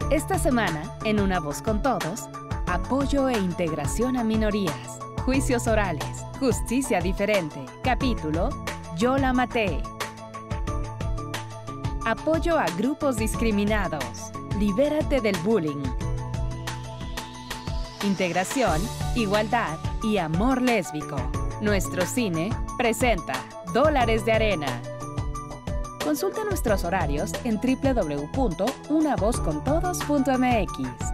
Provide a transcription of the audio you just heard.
Esta semana, en Una Voz con Todos, apoyo e integración a minorías, juicios orales, justicia diferente, capítulo Yo la maté. Apoyo a grupos discriminados, libérate del bullying. Integración, igualdad y amor lésbico. Nuestro cine presenta Dólares de Arena. Consulta nuestros horarios en www.unavozcontodos.mx.